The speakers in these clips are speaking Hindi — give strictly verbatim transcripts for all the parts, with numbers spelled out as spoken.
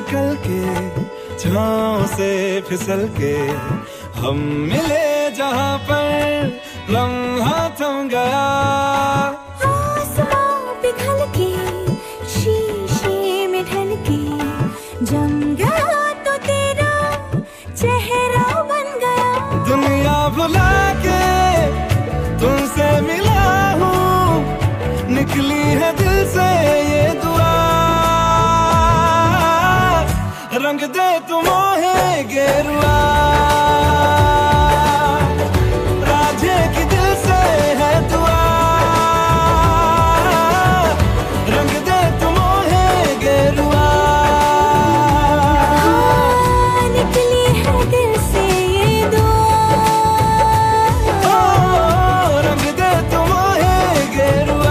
निकल के छाँव से फिसल के हम मिले जहाँ पर लम्हा थम गया। आसमां पिघल के शीशे में ढल के जम गया तो तेरा चेहरा बन गया। दुनिया भुला के तुमसे मिला हूँ, निकली है दिल से ये दुआ। रंग दे तू मोहे गेरुआ, राधे की दिल से है दुआ। रंग दे तू मोहे गेरुआ, हाँ, निकली है दिल से ये दुआ। ओ, रंग दे तू मोहे गेरुआ।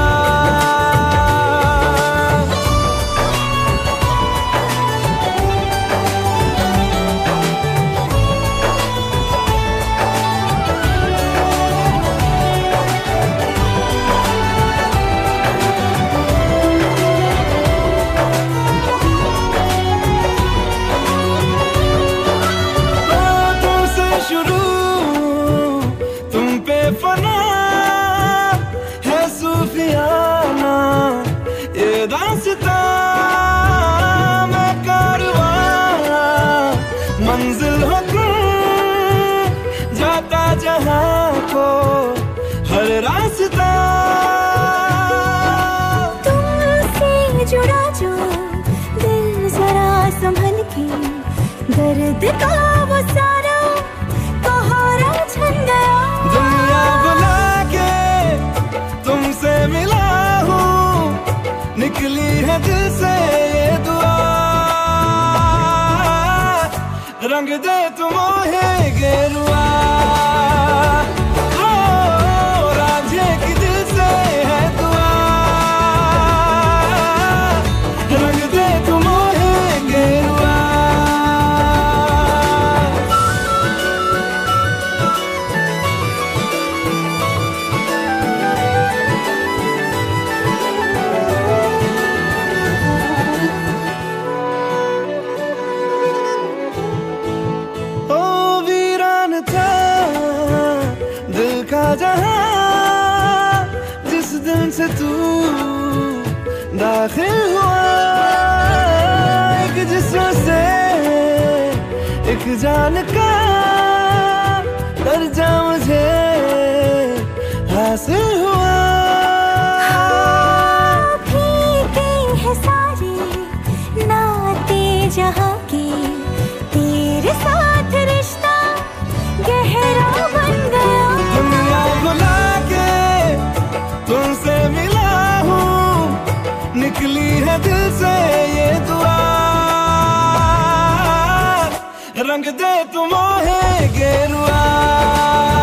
शुरू तुम पे फना है सूफियाना ये दास्तां, मैं कारवां मंजिल हो तुम, जाता जहां को हर रास्ता। तुमसे जुड़ा जो दिल जरा संभल के, दर्द का वो सारा कहारा छन गया। दुनिया बुला के तुमसे मिला हूँ, निकली है दिल से ये दुआ। रंग दे तू मोहे गेरुआ, ओ, राधे की दिल से है दुआ। रंग दे तू मोहे गेरुआ। ओ वीरान था दिल का जहां, जिस दिन से तू दाखिल हुआ। एक जिस्म से एक जान का दर्जा मुझे हासिल हुआ। फीके हैं सारे नाते जहाँ के, तेरे साथ रिश्ता गहरा बन गया। दुनिया बुला के तुमसे मिला हूँ, निकली है दिल से ये दुआ। रंग दे तू मोहे गेरुआ।